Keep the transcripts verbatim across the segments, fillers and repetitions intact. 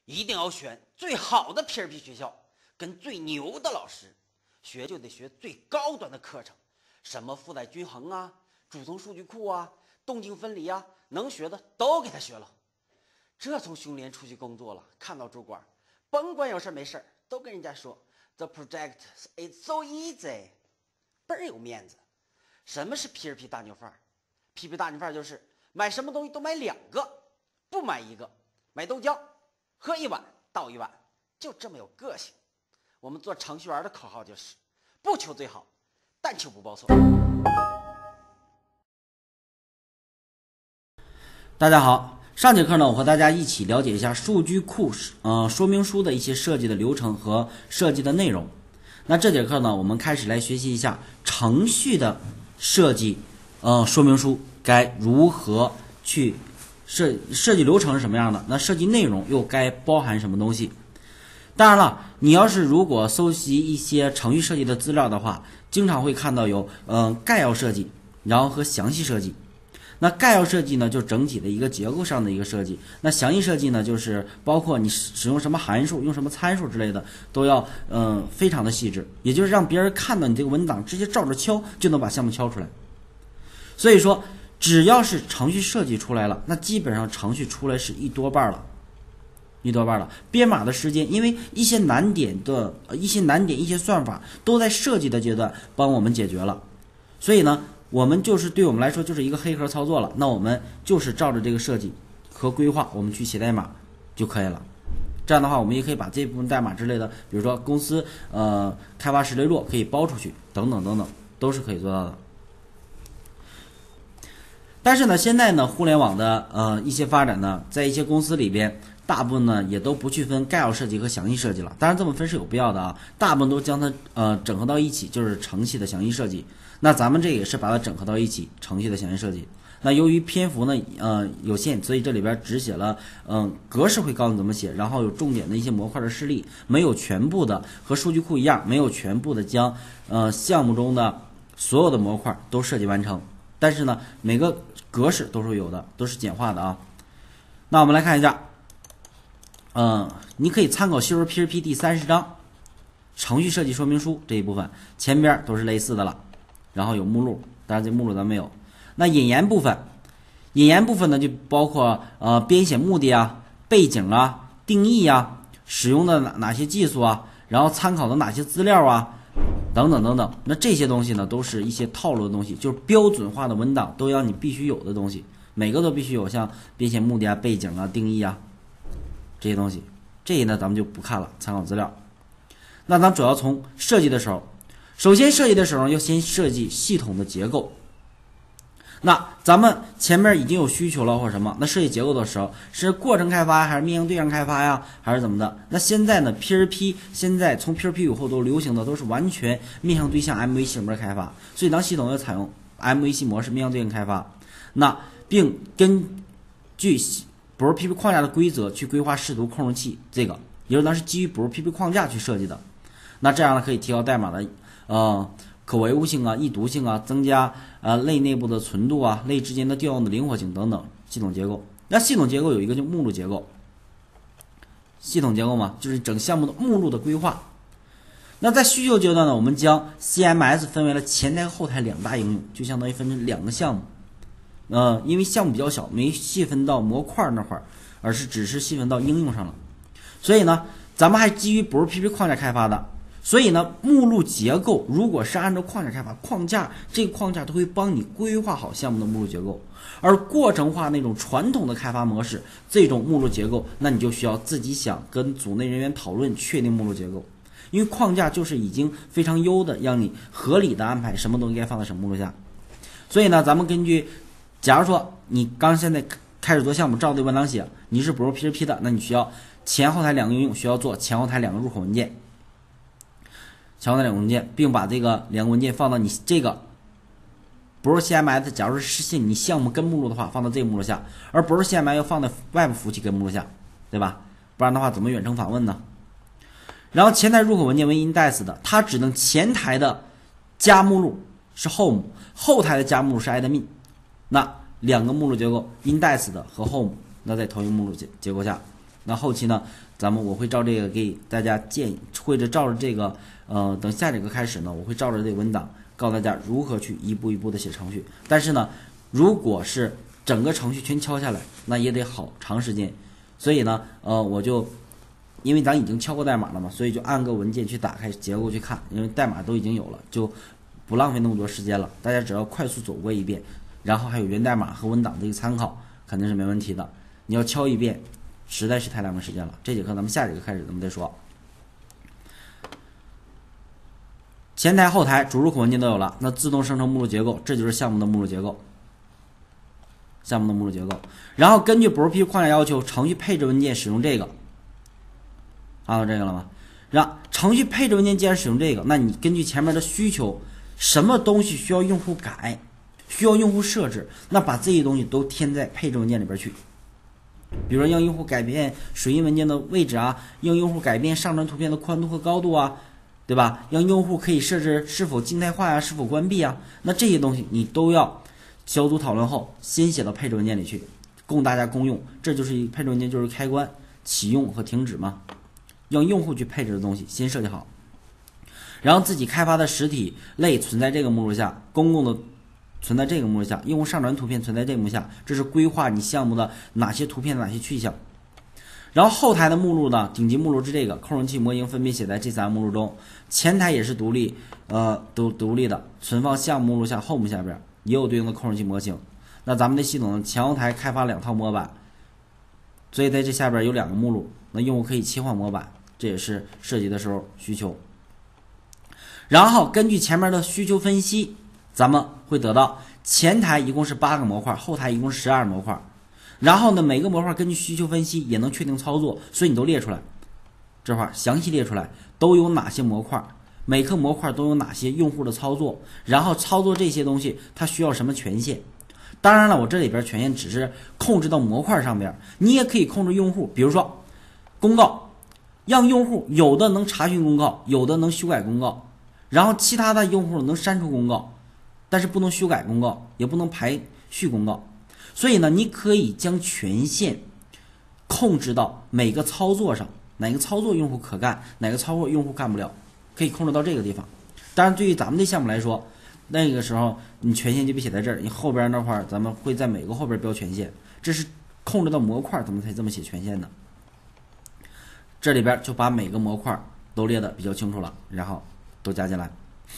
一定要选最好的 P R P 学校，跟最牛的老师，学就得学最高端的课程，什么负载均衡啊、主动数据库啊、动静分离啊，能学的都给他学了。这从熊联出去工作了，看到主管，甭管有事没事都跟人家说 The project is so easy， 倍儿有面子。什么是 P R P 大牛范儿 ？P R P 大牛范儿就是买什么东西都买两个，不买一个。买豆浆，喝一碗倒一碗，就这么有个性。我们做程序员的口号就是不求最好，但求不报错。 大家好，上节课呢，我和大家一起了解一下数据库呃说明书的一些设计的流程和设计的内容。那这节课呢，我们开始来学习一下程序的设计呃说明书该如何去设设计流程是什么样的，那设计内容又该包含什么东西。当然了，你要是如果搜集一些程序设计的资料的话，经常会看到有嗯、呃、概要设计，然后和详细设计。那概要设计呢，就整体的一个结构上的一个设计。那详细设计呢，就是包括你使用什么函数、用什么参数之类的，都要嗯、呃、非常的细致，也就是让别人看到你这个文档，直接照着敲就能把项目敲出来。所以说，只要是程序设计出来了，那基本上程序出来是一多半了。一多半了，编码的时间，因为一些难点的一些难点、一些算法都在设计的阶段帮我们解决了，所以呢，我们就是对我们来说就是一个黑盒操作了。那我们就是照着这个设计和规划，我们去写代码就可以了。这样的话，我们也可以把这部分代码之类的，比如说公司呃开发实例录可以包出去，等等等等，都是可以做到的。但是呢，现在呢，互联网的呃一些发展呢，在一些公司里边，大部分呢也都不去分概要设计和详细设计了。当然这么分是有必要的啊，大部分都将它呃整合到一起，就是程序的详细设计。那咱们这也是把它整合到一起，程序的详细设计。那由于篇幅呢呃有限，所以这里边只写了嗯、呃、格式会告诉你怎么写，然后有重点的一些模块的示例，没有全部的和数据库一样，没有全部的将呃项目中的所有的模块都设计完成。但是呢，每个格式都是有的，都是简化的啊。那我们来看一下，嗯，你可以参考《修饰 P R P》第三十章程序设计说明书这一部分，前边都是类似的了。然后有目录，当然这目录咱没有。那引言部分，引言部分呢就包括呃编写目的啊、背景啊、定义啊、使用的哪哪些技术啊，然后参考的哪些资料啊。等等等等，那这些东西呢，都是一些套路的东西，就是标准化的文档都要你必须有的东西，每个都必须有，像编写目的啊、背景啊、定义啊这些东西。这些呢，咱们就不看了，参考资料。那咱主要从设计的时候，首先设计的时候要先设计系统的结构。那咱们前面已经有需求了或者什么，那设计结构的时候是过程开发还是面向对象开发呀，还是怎么的？那现在呢 P R P 现在从 P R P 以后都流行的都是完全面向对象 M V C 模式开发，所以当系统要采用 M V C 模式面向对象开发，那并根据不是 P R P 框架的规则去规划视图控制器，这个也就是咱是基于不是 P R P 框架去设计的。那这样呢可以提高代码的呃可维护性啊、易读性啊，增加呃类内部的存度啊、类之间的调用的灵活性等等系统结构。那系统结构有一个叫目录结构，系统结构嘛，就是整项目的目录的规划。那在需求阶段呢，我们将 C M S 分为了前台和后台两大应用，就相当于分成两个项目。呃，因为项目比较小，没细分到模块那块儿，而是只是细分到应用上了。所以呢，咱们还基于不是 P R P 框架开发的。所以呢，目录结构如果是按照框架开发，框架这个框架都会帮你规划好项目的目录结构。而过程化那种传统的开发模式，这种目录结构，那你就需要自己想跟组内人员讨论确定目录结构。因为框架就是已经非常优的，让你合理的安排什么东西该放在什么目录下。所以呢，咱们根据，假如说你刚现在开始做项目，照这文档写，你是不是 P R P 的，那你需要前后台两个应用需要做前后台两个入口文件。前后台两个文件，并把这个两个文件放到你这个不是 C M S， 假如是实现你项目根目录的话，放到这个目录下，而不是 C M S 要放在外部服务器根目录下，对吧？不然的话怎么远程访问呢？然后前台入口文件为 index 的，它只能前台的加目录是 home， 后台的加目录是 admin。那两个目录结构 index 的和 home， 那在同一目录结结构下。 那后期呢，咱们我会照这个给大家建议，或者照着这个呃，等下节课开始呢，我会照着这个文档告诉大家如何去一步一步的写程序。但是呢，如果是整个程序全敲下来，那也得好长时间。所以呢，呃，我就因为咱已经敲过代码了嘛，所以就按个文件去打开结构去看，因为代码都已经有了，就不浪费那么多时间了。大家只要快速走过一遍，然后还有源代码和文档的一个参考，肯定是没问题的。你要敲一遍，实在是太浪费时间了。这节课咱们下节课开始咱们再说。前台、后台主入口文件都有了，那自动生成目录结构，这就是项目的目录结构。项目的目录结构，然后根据 B O R P 框架要求，程序配置文件使用这个，看到这个了吗？让程序配置文件既然使用这个，那你根据前面的需求，什么东西需要用户改，需要用户设置，那把这些东西都填在配置文件里边去。比如说让用户改变水印文件的位置啊，让用户改变上传图片的宽度和高度啊，对吧？让用户可以设置是否静态化呀、啊，是否关闭啊，那这些东西你都要小组讨论后先写到配置文件里去，供大家公用。这就是配置文件，就是开关、启用和停止嘛，让用户去配置的东西先设计好，然后自己开发的实体类存在这个目录下，公共的存在这个目录下，用户上传图片存在这个目录下，这是规划你项目的哪些图片哪些去向。然后后台的目录呢，顶级目录是这个，控制器模型分别写在这三个目录中，前台也是独立呃独独立的，存放项目目录下 home 下边也有对应的控制器模型。那咱们的系统前后台开发两套模板，所以在这下边有两个目录，那用户可以切换模板，这也是设计的时候需求。然后根据前面的需求分析，咱们会得到前台一共是八个模块，后台一共是十二模块。然后呢，每个模块根据需求分析也能确定操作，所以你都列出来，这块详细列出来都有哪些模块，每个模块都有哪些用户的操作，然后操作这些东西它需要什么权限。当然了，我这里边权限只是控制到模块上边，你也可以控制用户，比如说公告，让用户有的能查询公告，有的能修改公告，然后其他的用户能删除公告，但是不能修改公告，也不能排序公告。所以呢，你可以将权限控制到每个操作上，哪个操作用户可干，哪个操作用户干不了，可以控制到这个地方。当然对于咱们的项目来说，那个时候你权限就别写在这儿，你后边那块咱们会在每个后边标权限，这是控制到模块咱们才这么写权限的。这里边就把每个模块都列的比较清楚了，然后都加进来。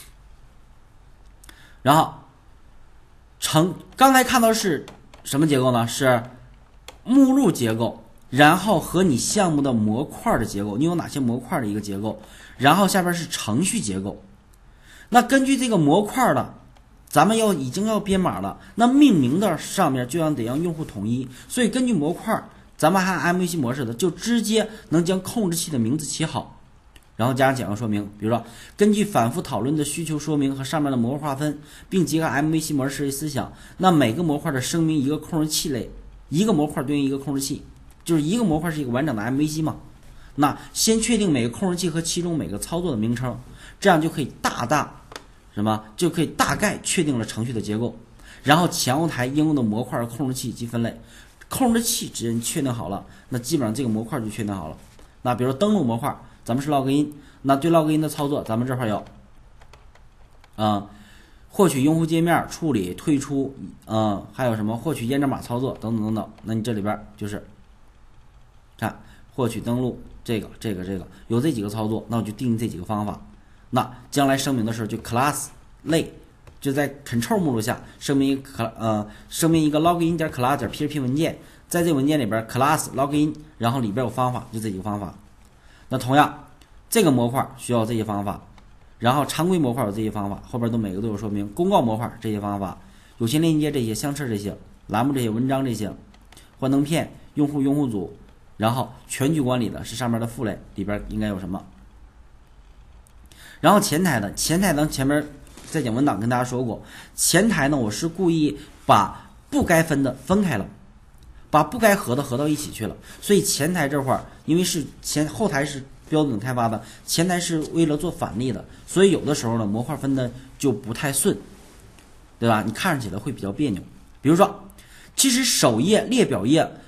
然后成刚才看到是什么结构呢？是目录结构，然后和你项目的模块的结构，你有哪些模块的一个结构，然后下边是程序结构。那根据这个模块的，咱们要已经要编码了，那命名的上面就要得让用户统一，所以根据模块，咱们还按 M V C 模式的，就直接能将控制器的名字起好，然后加上简要说明，比如说根据反复讨论的需求说明和上面的模块划分，并结合 M V C 模式设计思想，那每个模块的声明一个控制器类，一个模块对应一个控制器，就是一个模块是一个完整的 M V C 嘛。那先确定每个控制器和其中每个操作的名称，这样就可以大大什么就可以大概确定了程序的结构，然后前后台应用的模块和控制器及分类，控制器只要确定好了，那基本上这个模块就确定好了。那比如说登录模块，咱们是 login， 那对 login 的操作，咱们这块有，嗯，获取用户界面、处理、退出，嗯，还有什么获取验证码操作等等等等。那你这里边就是看获取登录这个这个这个有这几个操作，那我就定义这几个方法。那将来声明的时候就 class 类，就在 control 目录下声明一个呃声明一个 login 点 class 点 P H P 文件，在这文件里边 class login， 然后里边有方法，就这几个方法。那同样这个模块需要这些方法，然后常规模块有这些方法，后边都每个都有说明。公告模块这些方法，有线链接这些，相册这些，栏目这些，文章这些，幻灯片，用户用户组，然后全局管理的是上面的父类，里边应该有什么。然后前台的前台呢，前面在讲文档跟大家说过，前台呢我是故意把不该分的分开了，把不该合的合到一起去了，所以前台这块儿因为是前后台是标准开发的，前台是为了做返利的，所以有的时候呢模块分的就不太顺，对吧？你看起来会比较别扭。比如说其实首页列表页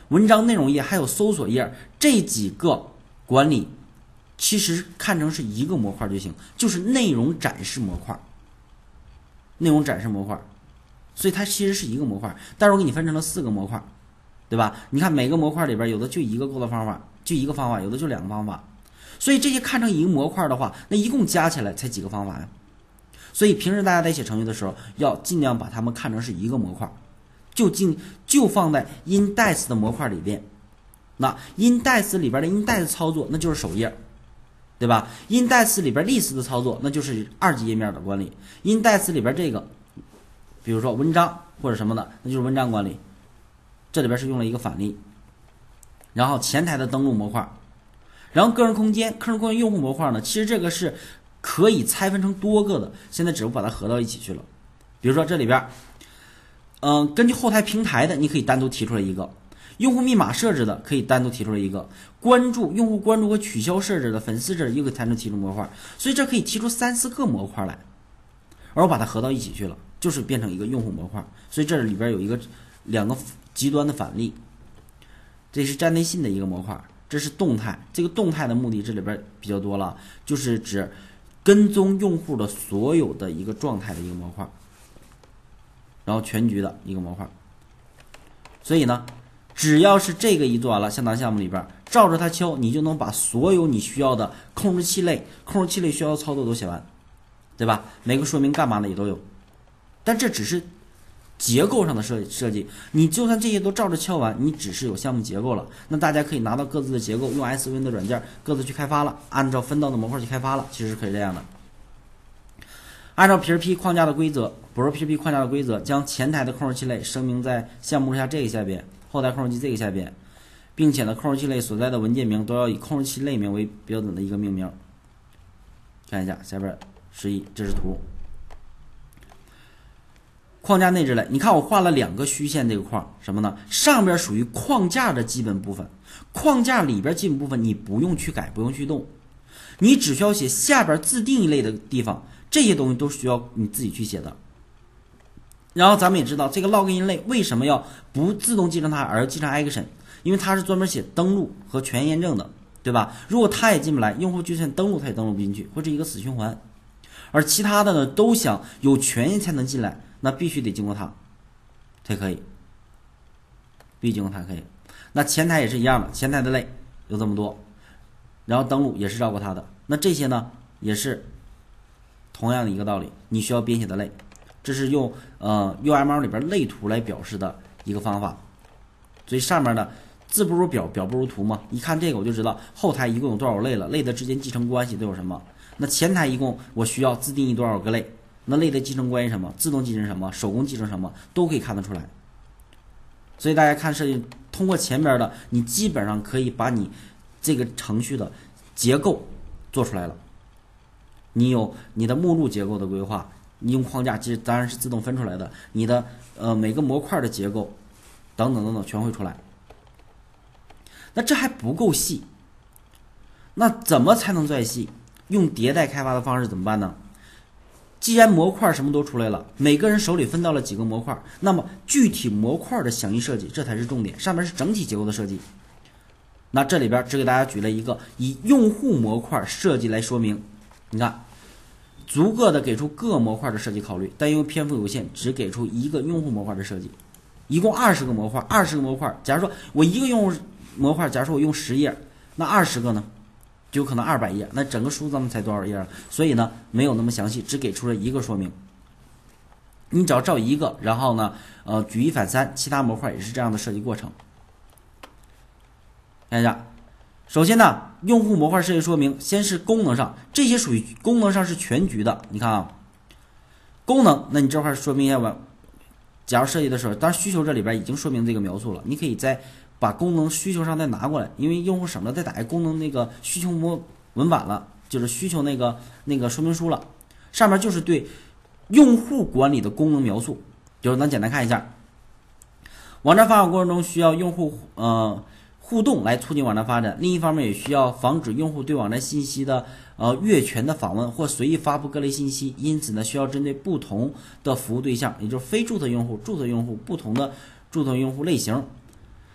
文章内容页还有搜索页这几个管理，其实看成是一个模块就行，就是内容展示模块。内容展示模块，所以它其实是一个模块，但是我给你分成了四个模块，对吧？你看每个模块里边有的就一个构造方法，就一个方法，有的就两个方法，所以这些看成一个模块的话，那一共加起来才几个方法呀？所以平时大家在写程序的时候，要尽量把它们看成是一个模块，就尽就放在 index 的模块里边。那 index 里边的 index 操作，那就是首页，对吧 ？index 里边 list 的操作，那就是二级页面的管理。index 里边这个，比如说文章或者什么的，那就是文章管理。这里边是用了一个反例。然后前台的登录模块，然后个人空间，个人空间用户模块呢，其实这个是可以拆分成多个的，现在只不过把它合到一起去了。比如说这里边，嗯、呃，根据后台平台的，你可以单独提出来一个。用户密码设置的可以单独提出来一个，关注用户关注和取消设置的粉丝设置又可以单独提出模块，所以这可以提出三四个模块来，而我把它合到一起去了，就是变成一个用户模块。所以这里边有一个两个极端的反例，这是站内信的一个模块，这是动态。这个动态的目的这里边比较多了，就是指跟踪用户的所有的一个状态的一个模块，然后全局的一个模块。所以呢，只要是这个一做完了，向导项目里边照着它敲，你就能把所有你需要的控制器类、控制器类需要的操作都写完，对吧？每个说明干嘛的也都有。但这只是结构上的设设计，你就算这些都照着敲完，你只是有项目结构了，那大家可以拿到各自的结构，用 S V N 的软件各自去开发了，按照分到的模块去开发了，其实是可以这样的。按照 P R P 框架的规则，比如 P R P 框架的规则，将前台的控制器类声明在项目下这个下边，后台控制器这个下边，并且呢，控制器类所在的文件名都要以控制器类名为标准的一个命名。看一下下边十一，这是图。框架内置类，你看我画了两个虚线，这个框什么呢？上边属于框架的基本部分，框架里边基本部分你不用去改，不用去动，你只需要写下边自定义类的地方，这些东西都需要你自己去写的。然后咱们也知道这个 login 类为什么要不自动继承它，而继承 action， 因为它是专门写登录和权限验证的，对吧？如果它也进不来，用户就算登录它也登录不进去，会是一个死循环。而其他的呢，都想有权限才能进来，那必须得经过它才可以，必须经过它可以。那前台也是一样的，前台的类有这么多，然后登录也是绕过它的。那这些呢，也是同样的一个道理，你需要编写的类。这是用呃 U M L 里边类图来表示的一个方法，所以上面的字不如表，表不如图嘛。一看这个我就知道后台一共有多少类了，类的之间继承关系都有什么。那前台一共我需要自定义多少个类，那类的继承关系什么，自动继承什么，手工继承什么，都可以看得出来。所以大家看设计，通过前边的，你基本上可以把你这个程序的结构做出来了。你有你的目录结构的规划，你用框架其实当然是自动分出来的，你的呃每个模块的结构等等等等全会出来。那这还不够细，那怎么才能再细？用迭代开发的方式怎么办呢？既然模块什么都出来了，每个人手里分到了几个模块，那么具体模块的详细设计这才是重点，上面是整体结构的设计。那这里边只给大家举了一个以用户模块设计来说明，你看足够的给出各模块的设计考虑，但因为篇幅有限，只给出一个用户模块的设计，一共二十个模块，二十个模块。假如说我一个用户模块，假如说我用十页，那二十个呢，就有可能二百页，那整个书咱们才多少页？所以呢，没有那么详细，只给出了一个说明。你只要照一个，然后呢，呃，举一反三，其他模块也是这样的设计过程。看一下。首先呢，用户模块设计说明，先是功能上，这些属于功能上是全局的。你看啊，功能，那你这块说明一下吧。假如设计的时候，当然需求这里边已经说明这个描述了，你可以再把功能需求上再拿过来，因为用户省得再打开功能那个需求模文版了，就是需求那个那个说明书了，上面就是对用户管理的功能描述。就是咱简单看一下，网站发展过程中需要用户呃。互动来促进网站发展，另一方面也需要防止用户对网站信息的呃越权的访问或随意发布各类信息，因此呢，需要针对不同的服务对象，也就是非注册用户、注册用户不同的注册用户类型，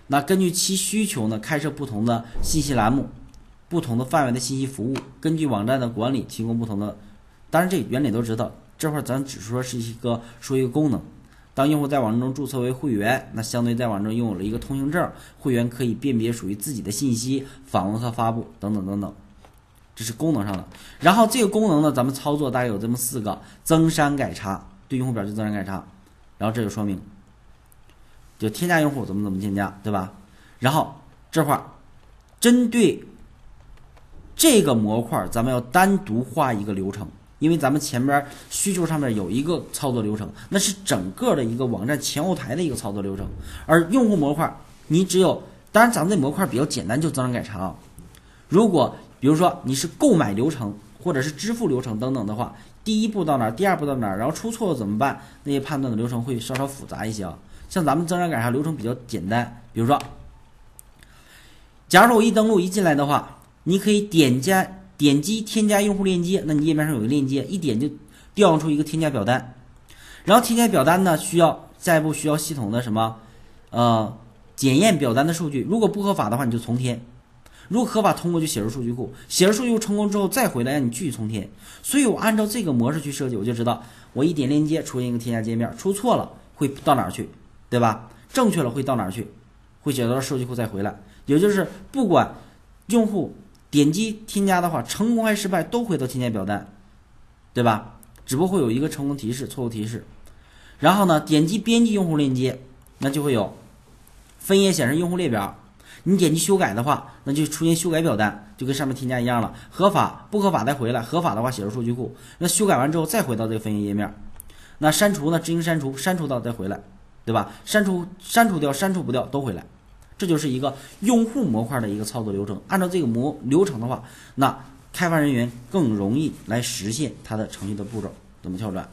那根据其需求呢，开设不同的信息栏目，不同的范围的信息服务，根据网站的管理提供不同的。当然，这原理都知道，这块咱只说是一个说一个功能。当用户在网站中注册为会员，那相对在网站中拥有了一个通行证，会员可以辨别属于自己的信息，访问和发布等等等等，这是功能上的。然后这个功能呢，咱们操作大概有这么四个：增删改查，对用户表示增删改查，然后这就说明就添加用户怎么怎么添加，对吧？然后这块针对这个模块，咱们要单独画一个流程。因为咱们前边需求上面有一个操作流程，那是整个的一个网站前后台的一个操作流程，而用户模块你只有，当然咱们这模块比较简单，就增删改查啊。如果比如说你是购买流程或者是支付流程等等的话，第一步到哪儿，第二步到哪儿，然后出错了怎么办？那些判断的流程会稍稍复杂一些啊。像咱们增删改查流程比较简单，比如说，假如说我一登录一进来的话，你可以点加。点击添加用户链接，那你页面上有个链接，一点就调用出一个添加表单。然后添加表单呢，需要下一步需要系统的什么呃检验表单的数据，如果不合法的话你就重填，如果合法通过就写入数据库，写入数据库成功之后再回来让你继续重填。所以我按照这个模式去设计，我就知道我一点链接出现一个添加界面，出错了会到哪儿去，对吧？正确了会到哪儿去，会写到数据库再回来。也就是不管用户点击添加的话，成功还是失败都回到添加表单，对吧？只不过会有一个成功提示、错误提示。然后呢，点击编辑用户链接，那就会有分页显示用户列表。你点击修改的话，那就出现修改表单，就跟上面添加一样了。合法不合法再回来，合法的话写入数据库。那修改完之后再回到这个分页页面。那删除呢，执行删除，删除到再回来，对吧？删除删除掉，删除不掉都回来。这就是一个用户模块的一个操作流程。按照这个模流程的话，那开发人员更容易来实现它的程序的步骤怎么跳转。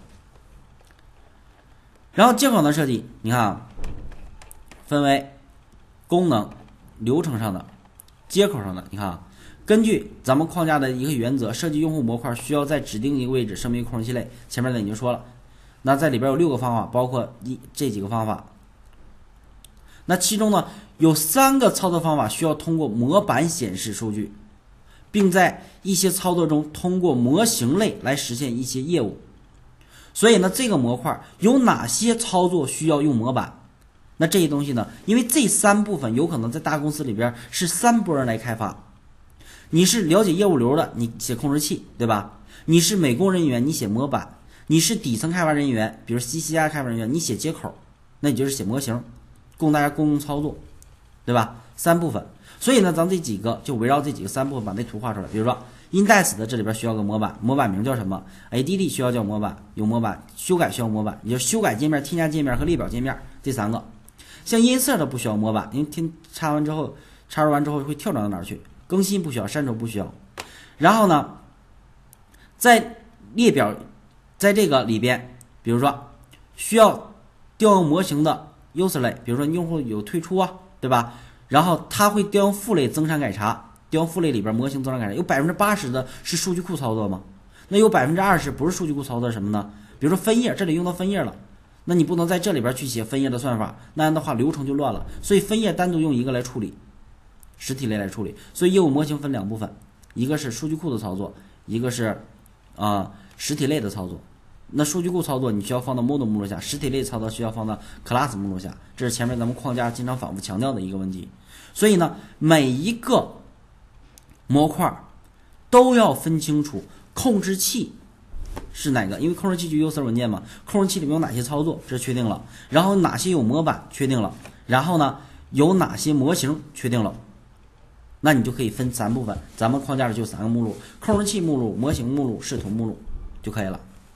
然后接口的设计，你看啊，分为功能、流程上的、接口上的。你看啊，根据咱们框架的一个原则，设计用户模块需要在指定一个位置声明控制器类。前面呢已经说了，那在里边有六个方法，包括一这几个方法。那其中呢，有三个操作方法需要通过模板显示数据，并在一些操作中通过模型类来实现一些业务。所以呢，这个模块有哪些操作需要用模板？那这些东西呢，因为这三部分有可能在大公司里边是三波人来开发。你是了解业务流的，你写控制器，对吧？你是美工人员，你写模板；你是底层开发人员，比如 C C R 开发人员，你写接口，那你就是写模型。供大家共用操作，对吧？三部分，所以呢，咱们这几个就围绕这几个三部分把那图画出来。比如说 index 的这里边需要个模板，模板名叫什么 ？A D D 需要叫模板，有模板；修改需要模板，也就是修改界面、添加界面和列表界面这三个。像 insert 不需要模板，因为添插完之后，插入完之后会跳转到哪儿去？更新不需要，删除不需要。然后呢，在列表，在这个里边，比如说需要调用模型的user 类，比如说用户有退出啊，对吧？然后它会调用父类增删改查，调用父类里边模型增删改查，有百分之八十的是数据库操作吗？那有百分之二十不是数据库操作什么呢？比如说分页，这里用到分页了，那你不能在这里边去写分页的算法，那样的话流程就乱了。所以分页单独用一个来处理，实体类来处理。所以业务模型分两部分，一个是数据库的操作，一个是啊、呃、实体类的操作。那数据库操作你需要放到 model 目录下，实体类操作需要放到 class 目录下，这是前面咱们框架经常反复强调的一个问题。所以呢，每一个模块都要分清楚控制器是哪个，因为控制器就 user 文件嘛，控制器里面有哪些操作，这确定了，然后哪些有模板确定了，然后呢有哪些模型确定了，那你就可以分三部分，咱们框架里就三个目录：控制器目录、模型目录、视图目录就可以了。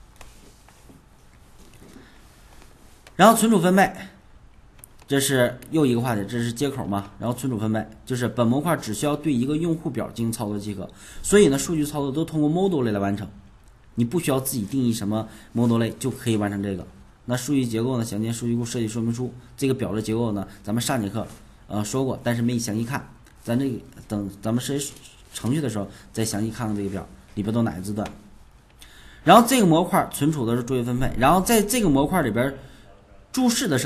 然后存储分配，这是又一个话题，这是接口嘛。然后存储分配就是本模块只需要对一个用户表进行操作即可，所以呢，数据操作都通过 model 类来完成，你不需要自己定义什么 model 类就可以完成这个。那数据结构呢，详见数据库设计说明书。这个表的结构呢，咱们上节课呃说过，但是没详细看，咱这个等咱们设计程序的时候再详细看看这个表里边都哪个字段。然后这个模块存储的是作业分配，然后在这个模块里边注释的设计，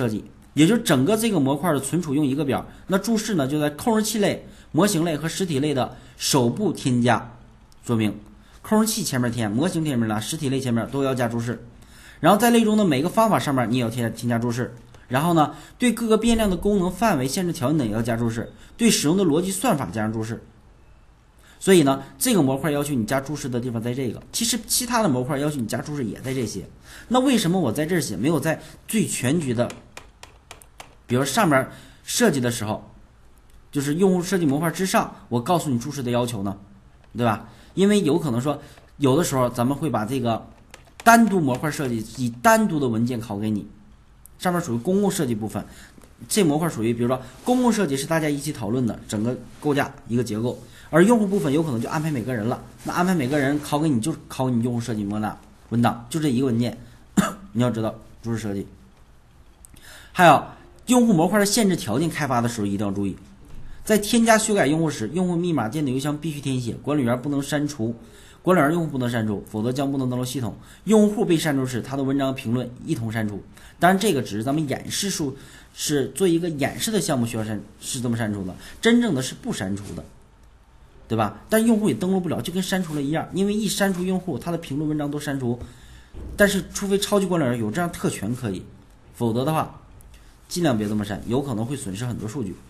也就是整个这个模块的存储用一个表。那注释呢就在控制器类、模型类和实体类的首步添加说明，控制器前面填，模型前面呢，实体类前面都要加注释。然后在类中的每个方法上面你也要添添加注释。然后呢，对各个变量的功能范围、限制条件等也要加注释，对使用的逻辑算法加上注释。所以呢，这个模块要求你加注释的地方在这个，其实其他的模块要求你加注释也在这些。那为什么我在这儿写，没有在最全局的，比如上面设计的时候，就是用户设计模块之上，我告诉你注释的要求呢？对吧？因为有可能说，有的时候咱们会把这个单独模块设计以单独的文件拷给你，上面属于公共设计部分，这模块属于比如说公共设计是大家一起讨论的整个构架一个结构，而用户部分有可能就安排每个人了，那安排每个人拷给你就是拷你用户设计文档文档，就这一个文件，你要知道注释设计。还有用户模块的限制条件开发的时候一定要注意，在添加修改用户时，用户密码电子邮箱必须填写，管理员不能删除，管理员用户不能删除，否则将不能登录系统。用户被删除时，他的文章评论一同删除。当然这个只是咱们演示数，是做一个演示的项目需要删，是这么删除的，真正的是不删除的，对吧？但用户也登录不了，就跟删除了一样，因为一删除用户，他的评论文章都删除。但是除非超级管理员有这样特权可以，否则的话尽量别这么删，有可能会损失很多数据。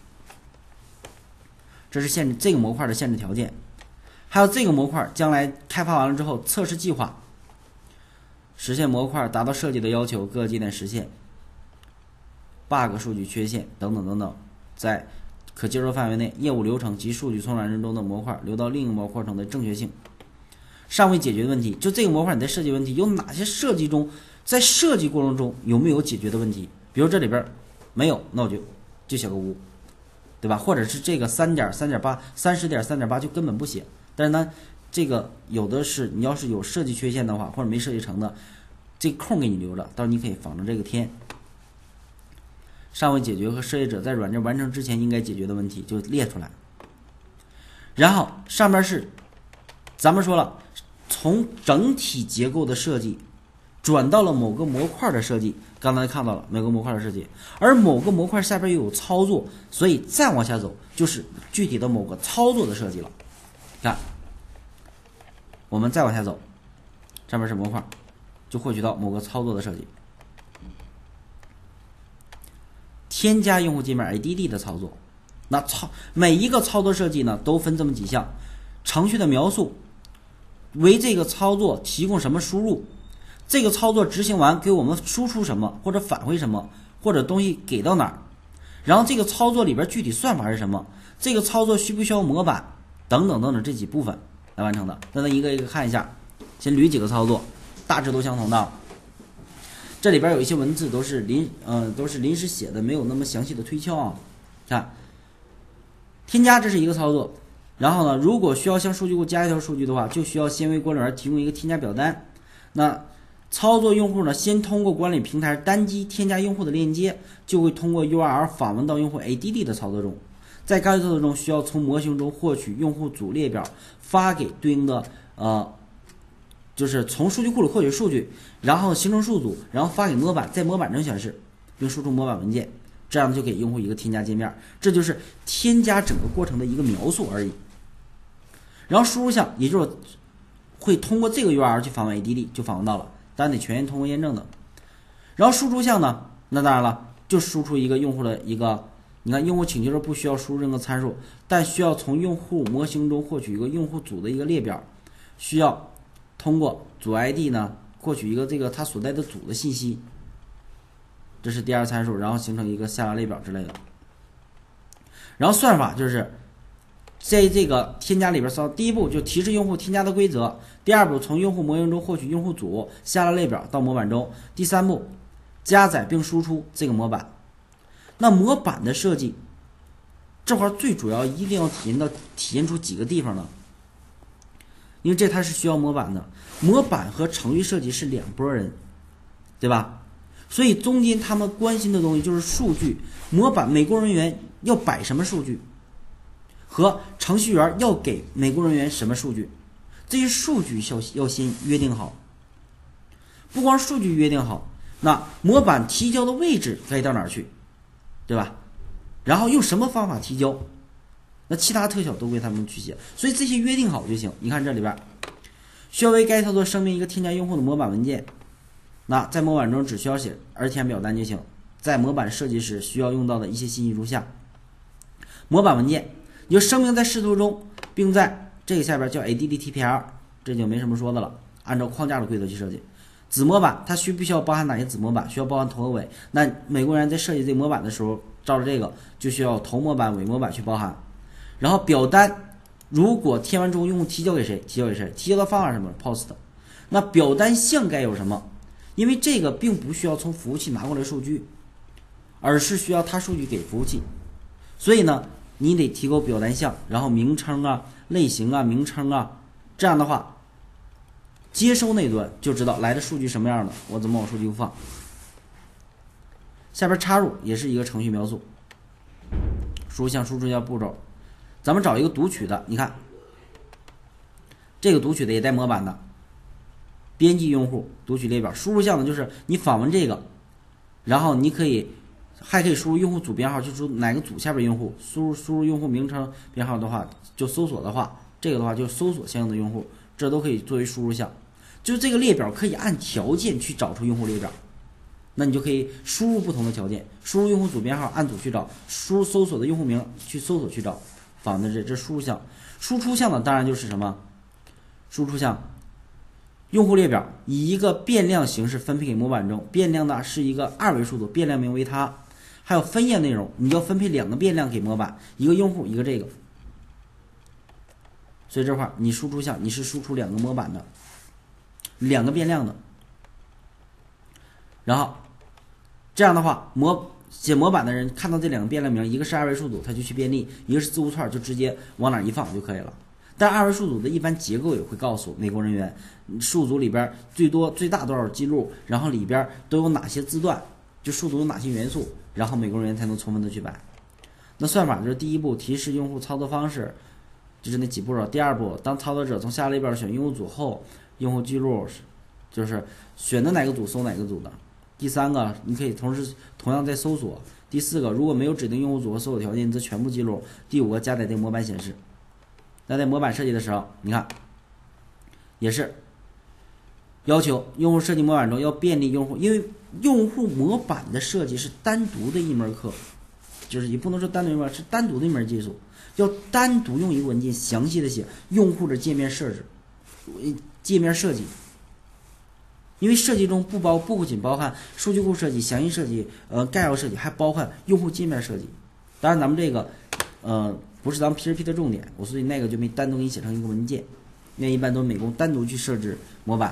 这是限制这个模块的限制条件。还有这个模块将来开发完了之后，测试计划，实现模块达到设计的要求，各个节点实现 bug 数据缺陷等等等等，在可接受范围内，业务流程及数据从软件中的模块流到另一个模块中的正确性尚未解决的问题，就这个模块你在设计问题有哪些设计中，在设计过程中有没有解决的问题？比如这里边没有，那我就就写个无，对吧？或者是这个三点三点八、三十点三点八就根本不写。但是呢，这个有的是你要是有设计缺陷的话，或者没设计成的，这个空给你留着，到时候你可以仿着这个填。尚未解决和设计者在软件完成之前应该解决的问题就列出来。然后上面是咱们说了，从整体结构的设计转到了某个模块的设计，刚才看到了某个模块的设计，而某个模块下边又有操作，所以再往下走就是具体的某个操作的设计了。看，我们再往下走，上面是模块，就获取到某个操作的设计。添加用户界面 A D D 的操作，那操每一个操作设计呢都分这么几项：程序的描述，为这个操作提供什么输入，这个操作执行完给我们输出什么或者返回什么，或者东西给到哪儿，然后这个操作里边具体算法是什么，这个操作需不需要模板等等等等这几部分来完成的。那咱一个一个看一下，先捋几个操作，大致都相同的。这里边有一些文字都是临呃都是临时写的，没有那么详细的推敲啊。看，添加这是一个操作，然后呢，如果需要向数据库加一条数据的话，就需要先为管理员提供一个添加表单。那操作用户呢，先通过管理平台单击添加用户的链接，就会通过 U R L 访问到用户 A D D 的操作中。在该操作中，需要从模型中获取用户组列表，发给对应的呃，就是从数据库里获取数据，然后形成数组，然后发给模板，在模板中显示，并输出模板文件，这样就给用户一个添加界面。这就是添加整个过程的一个描述而已。然后输入项，也就是会通过这个 U R L 去访问 A D D， 就访问到了，当然得全员通过验证的。然后输出项呢，那当然了，就输出一个用户的一个。你看，用户请求时不需要输入任何参数，但需要从用户模型中获取一个用户组的一个列表，需要通过组 I D 呢获取一个这个它所在的组的信息，这是第二参数，然后形成一个下拉列表之类的。然后算法就是在这个添加里边搜，第一步就提示用户添加的规则，第二步从用户模型中获取用户组，下拉列表到模板中，第三步加载并输出这个模板。那模板的设计这块最主要一定要体现到体现出几个地方呢？因为这它是需要模板的，模板和程序设计是两拨人，对吧？所以中间他们关心的东西就是数据，模板美工人员要摆什么数据，和程序员要给美工人员什么数据，这些数据要要先约定好。不光数据约定好，那模板提交的位置该到哪儿去？ 对吧？然后用什么方法提交，那其他特效都归他们去写，所以这些约定好就行。你看这里边，需要为该操作声明一个添加用户的模板文件，那在模板中只需要写而填表单就行。在模板设计时需要用到的一些信息如下：模板文件，你就声明在视图中，并在这个下边叫 A D D T P L， 这就没什么说的了，按照框架的规则去设计。子模板它需必须要包含哪些子模板？需要包含头和尾。那美国人在设计这个模板的时候，照着这个就需要头模板、尾模板去包含。然后表单如果填完之后用户提交给谁？提交给谁？提交的方法是什么 ？Post。那表单项该有什么？因为这个并不需要从服务器拿过来数据，而是需要它数据给服务器。所以呢，你得提供表单项，然后名称啊、类型啊、名称啊，这样的话。接收那端就知道来的数据什么样的，我怎么往数据库放。下边插入也是一个程序描述，输入项、输出项步骤，咱们找一个读取的，你看这个读取的也带模板的，编辑用户读取列表。输入项呢就是你访问这个，然后你可以还可以输入用户组编号，就输入哪个组下边用户，输入输入用户名称编号的话，就搜索的话，这个的话就搜索相应的用户。这都可以作为输入项，就是这个列表可以按条件去找出用户列表，那你就可以输入不同的条件，输入用户组编号按组去找，输入搜索的用户名去搜索去找，访问的这这输入项。输出项呢，当然就是什么？输出项，用户列表以一个变量形式分配给模板中，变量呢是一个二维数组，变量名为它。还有分页内容，你要分配两个变量给模板，一个用户，一个这个。所以这块儿你输出项你是输出两个模板的，两个变量的，然后这样的话模写模板的人看到这两个变量名，一个是二维数组他就去便利，一个是字符串就直接往哪一放就可以了。但二维数组的一般结构也会告诉美国人员数组里边最多最大多少记录，然后里边都有哪些字段，就数组有哪些元素，然后美国人员才能充分的去摆。那算法就是第一步提示用户操作方式，就是那几步骤。第二步，当操作者从下列表选用户组后，用户记录就是选择哪个组搜哪个组的。第三个，你可以同时同样在搜索。第四个，如果没有指定用户组和搜索条件，则全部记录。第五个，加载这个模板显示。那在模板设计的时候，你看也是要求用户设计模板中要便利用户，因为用户模板的设计是单独的一门课，就是也不能说单独一门，是单独的一门技术。要单独用一个文件详细的写用户的界面设置、界面设计，因为设计中不包不仅包含数据库设计、详细设计、呃概要设计，还包含用户界面设计。当然，咱们这个呃不是咱们 P H P 的重点，我所以那个就没单独给你写成一个文件。那一般都是美工单独去设置模板，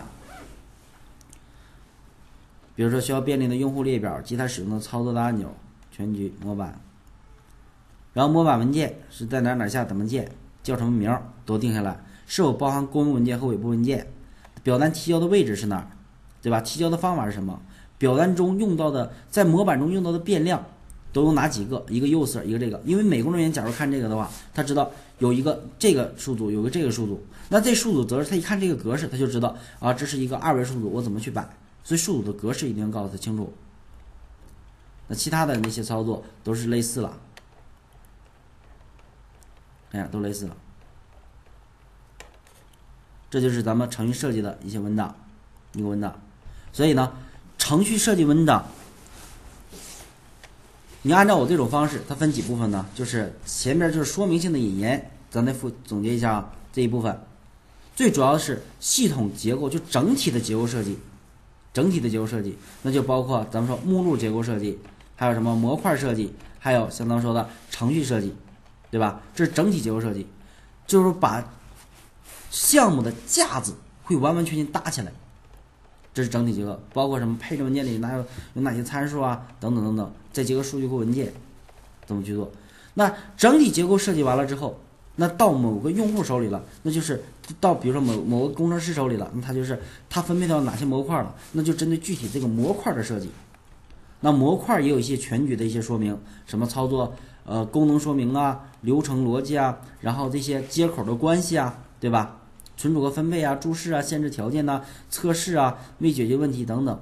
比如说需要便利的用户列表及它使用的操作的按钮、全局模板。然后模板文件是在哪哪下怎么建，叫什么名都定下来，是否包含公文文件和尾部文件，表单提交的位置是哪儿，对吧？提交的方法是什么？表单中用到的，在模板中用到的变量都有哪几个？一个 user， 一个这个。因为美工人员假如看这个的话，他知道有一个这个数组，有个这个数组，那这数组则是他一看这个格式，他就知道啊，这是一个二维数组，我怎么去摆？所以数组的格式一定要告诉他清楚。那其他的那些操作都是类似了。哎呀，都类似了。这就是咱们程序设计的一些文档，一个文档。所以呢，程序设计文档，你按照我这种方式，它分几部分呢？就是前面就是说明性的引言，咱再复总结一下啊，这一部分最主要是系统结构，就整体的结构设计，整体的结构设计，那就包括咱们说目录结构设计，还有什么模块设计，还有相当说的程序设计。对吧？这是整体结构设计，就是把项目的架子会完完全全搭起来，这是整体结构，包括什么配置文件里哪有有哪些参数啊，等等等等，再结合数据库文件怎么去做。那整体结构设计完了之后，那到某个用户手里了，那就是到比如说某某个工程师手里了，那他就是他分配到哪些模块了，那就针对具体这个模块的设计。那模块也有一些全局的一些说明，什么操作呃功能说明啊、流程逻辑啊，然后这些接口的关系啊，对吧？存储和分配啊、注释啊、限制条件呐、测试啊、未解决问题等等，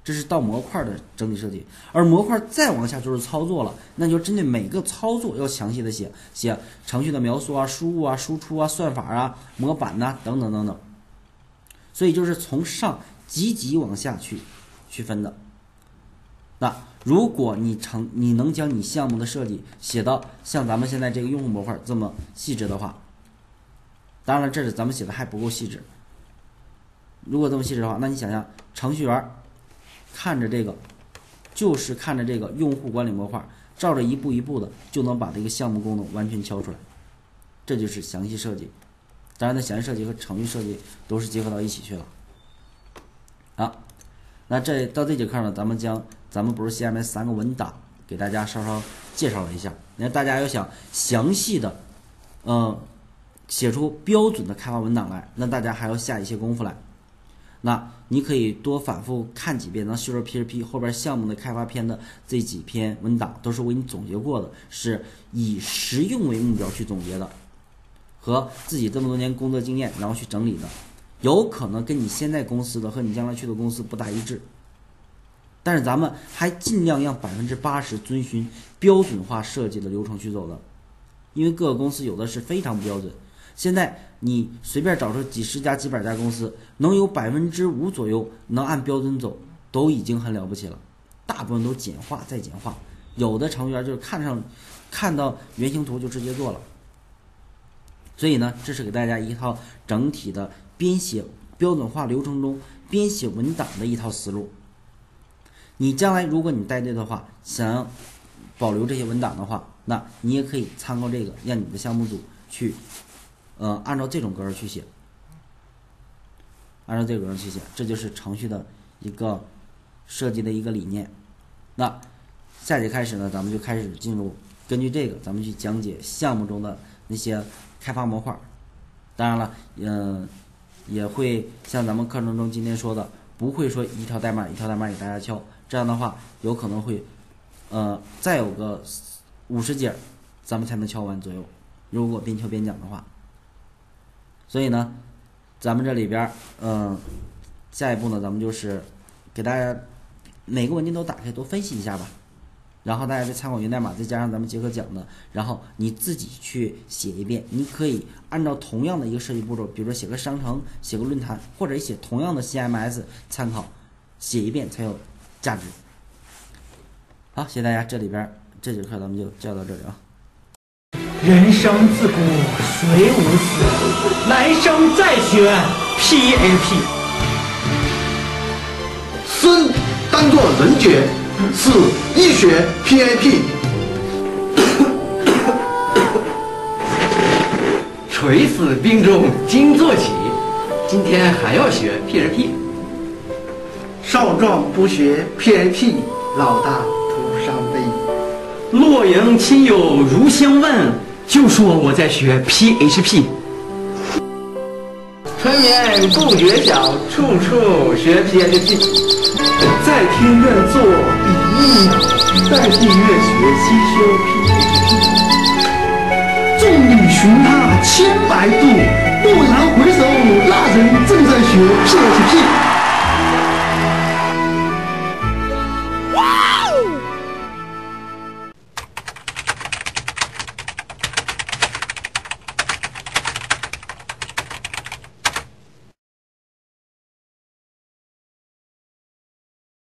这是到模块的整体设计，而模块再往下就是操作了，那就针对每个操作要详细的写写程序的描述啊、输入啊、输出啊、算法啊、模板呐、啊、等等等等。所以就是从上级级往下去区分的。那如果你成你能将你项目的设计写到像咱们现在这个用户模块这么细致的话，当然了，这是咱们写的还不够细致。如果这么细致的话，那你想想程序员看着这个，就是看着这个用户管理模块，照着一步一步的就能把这个项目功能完全敲出来，这就是详细设计。当然的，详细设计和程序设计都是结合到一起去了。好，那这到这节课呢，咱们将咱们不是 C M S 三个文档给大家稍稍介绍了一下。那大家要想详细的，呃，写出标准的开发文档来，那大家还要下一些功夫来。那你可以多反复看几遍，咱修着 P H P 后边项目的开发篇的这几篇文档都是为你总结过的，是以实用为目标去总结的，和自己这么多年工作经验然后去整理的，有可能跟你现在公司的和你将来去的公司不大一致，但是咱们还尽量让百分之八十遵循标准化设计的流程去走的，因为各个公司有的是非常不标准。现在你随便找出几十家几百家公司，能有百分之五左右能按标准走，都已经很了不起了。大部分都简化再简化，有的程序员就是看上看到原型图就直接做了。所以呢，这是给大家一套整体的编写标准化流程中编写文档的一套思路。你将来如果你带队的话，想要保留这些文档的话，那你也可以参考这个，让你的项目组去呃，按照这种格式去写，按照这个格式去写，这就是程序的一个设计的一个理念。那下节开始呢，咱们就开始进入，根据这个，咱们去讲解项目中的那些开发模块。当然了，嗯、呃，也会像咱们课程中今天说的，不会说一条代码一条代码给大家敲，这样的话有可能会，呃，再有个五十节，咱们才能敲完左右。如果边敲边讲的话。所以呢，咱们这里边，嗯、呃，下一步呢，咱们就是给大家每个文件都打开，都分析一下吧。然后大家再参考源代码，再加上咱们结合讲的，然后你自己去写一遍。你可以按照同样的一个设计步骤，比如说写个商城、写个论坛，或者写同样的 C M S 参考，写一遍才有价值。好，谢谢大家，这里边这节课咱们就教到这里啊。 人生自古谁无死，来生再学 P A P。 生当作人杰，死亦学 P A P。 垂死病中惊坐起，今天还要学 P H P。 少壮不学 P A P， 老大徒伤悲。 洛阳亲友如相问，就说我在学 P H P。 春眠不觉晓，处处学 P H P。 在天愿作比翼鸟，在地愿学西修 P H P。众里寻他千百度，蓦然回首，那人正在学 P H P。